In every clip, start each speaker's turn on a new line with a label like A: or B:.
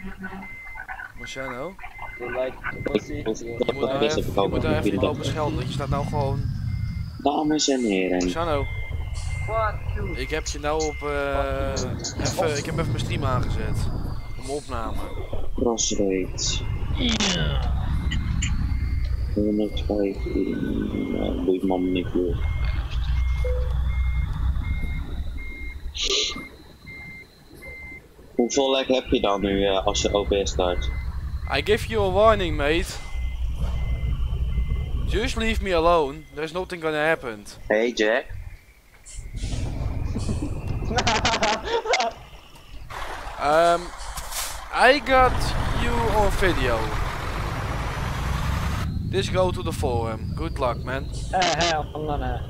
A: Marciano?
B: You like pussy?
A: Je moet daar even lopen schelden. Je staat nou gewoon...
C: Dames en heren.
A: Marciano,
B: Fuck you.
A: ik heb je nou op... ik heb even mijn stream aangezet. Om opname.
C: Crossrates. 115. Nou, boeit me niet veel. Hoeveel lag heb je dan nu als je OBS start?
A: I give you a warning, mate. Just leave me alone. There's nothing gonna happen.
C: Hey Jack.
A: I got you on video. This go to the forum. Good luck, man.
B: I'm gonna...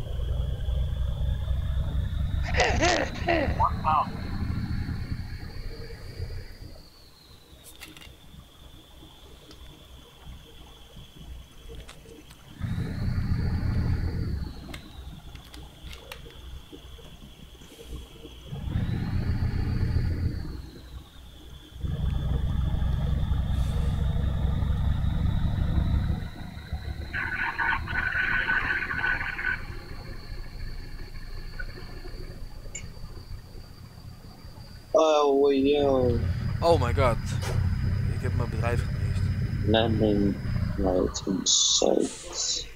C: Oh yo.
A: Oh my god. Ik heb mijn bedrijf gemist.
C: Landing right in sight.